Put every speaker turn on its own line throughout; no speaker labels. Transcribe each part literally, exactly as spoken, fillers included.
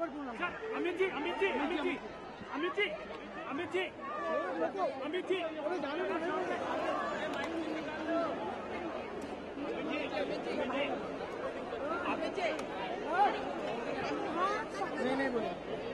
अमित जी अमित जी अमित जी अमित जी अमित जी अमित जी अमित जी नहीं नहीं बोलो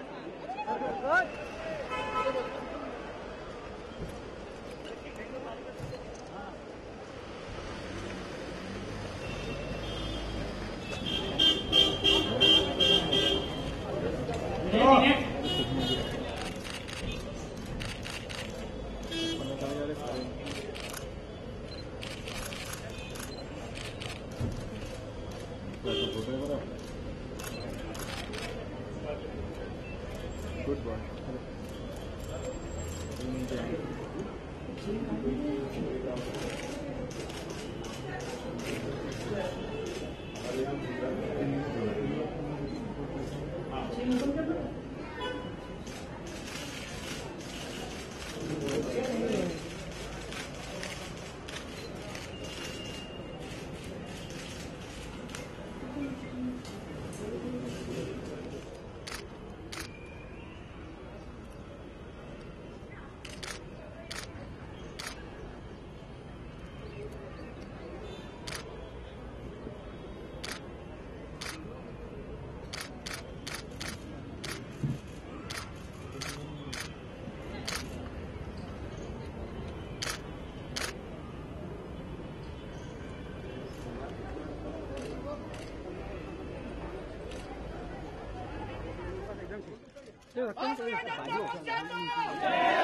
Good boy.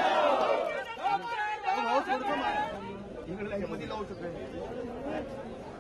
इंग्लिश मध्ये लावू शकतो